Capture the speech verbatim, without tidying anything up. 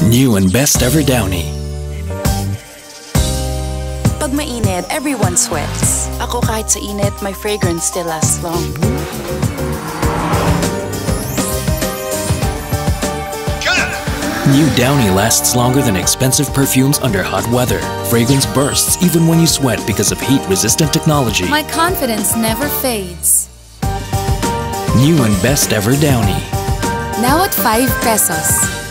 New and best ever Downy. Pag mainit, everyone sweats. Ako kahit sa init, my fragrance still lasts long. New Downy lasts longer than expensive perfumes under hot weather. Fragrance bursts even when you sweat because of heat-resistant technology. My confidence never fades. New and best ever Downy. Now at five pesos.